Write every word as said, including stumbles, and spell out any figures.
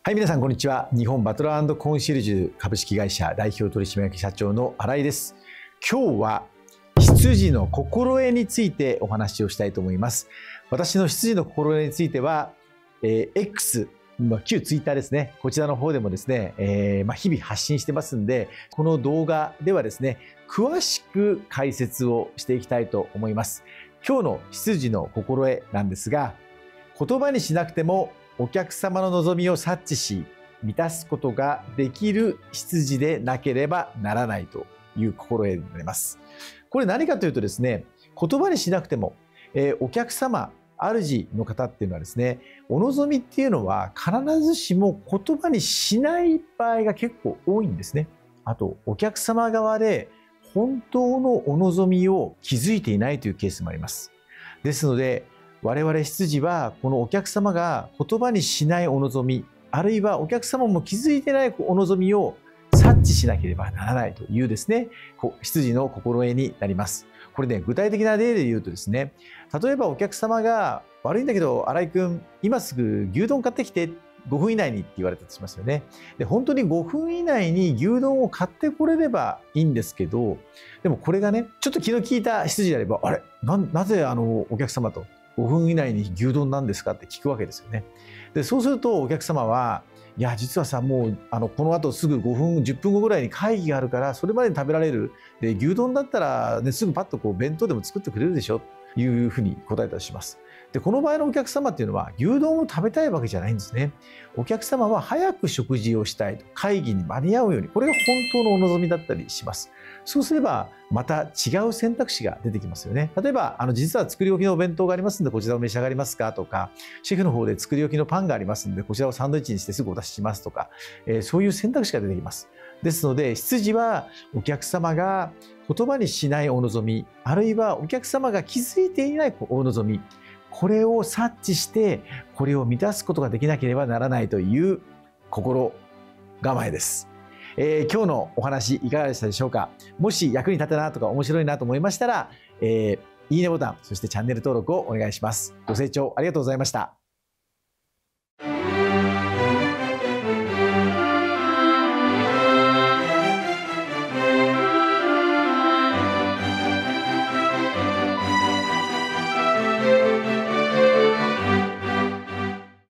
はい、皆さんこんにちは。日本バトラー&コンシェルジュ株式会社代表取締役社長の新井です。今日は羊の心得についてお話をしたいと思います。私の羊の心得については、えー、X、まあ、旧ツイッターですね。こちらの方でもですね、えーまあ、日々発信してますんで、この動画ではですね、詳しく解説をしていきたいと思います。今日の羊の心得なんですが、言葉にしなくてもお客様の望みを察知し満たすことができる羊でなければならないという心得になります。これ何かというとですね、言葉にしなくても、えー、お客様、主の方っていうのはですね、お望みっていうのは必ずしも言葉にしない場合が結構多いんですね。あと、お客様側で本当のお望みを気づいていないというケースもあります。ですので、我々羊はこのお客様が言葉にしないお望み、あるいはお客様も気づいてないお望みを察知しなければならないというですね、羊の心得になります。これね、具体的な例で言うとですね、例えばお客様が悪いんだけど、新井くん、今すぐ牛丼買ってきてごふん以内にって言われたとしますよね。で、本当にごふん以内に牛丼を買ってこれればいいんですけど、でもこれがね、ちょっと気の利いた羊であれば、あれ、な、なぜあのお客様とごふん以内に牛丼なんですかって聞くわけですよね。で、そうするとお客様は、いや、実はさ、もうあのこの後すぐごふん、じゅっぷんごぐらいに会議があるから、それまでに食べられる。で、牛丼だったら、ね、すぐパッとこう弁当でも作ってくれるでしょというふうに答えたりします。で、この場合のお客様っていうのは牛丼を食べたいわけじゃないんですね。お客様は早く食事をしたいと、会議に間に合うように、これが本当のお望みだったりします。そうすればまた違う選択肢が出てきますよね。例えば、あの実は作り置きのお弁当がありますのでこちらを召し上がりますかとか、シェフの方で作り置きのパンがありますのでこちらをサンドイッチにしてすぐお出ししますとか、えー、そういう選択肢が出てきます。ですので、羊はお客様が言葉にしないお望み、あるいはお客様が気づいていないお望み、これを察知してこれを満たすことができなければならないという心構えです。えー、今日のお話いかがでしたでしょうか。もし役に立てたなとか面白いなと思いましたら、えー、いいねボタン、そしてチャンネル登録をお願いします。ご清聴ありがとうございました。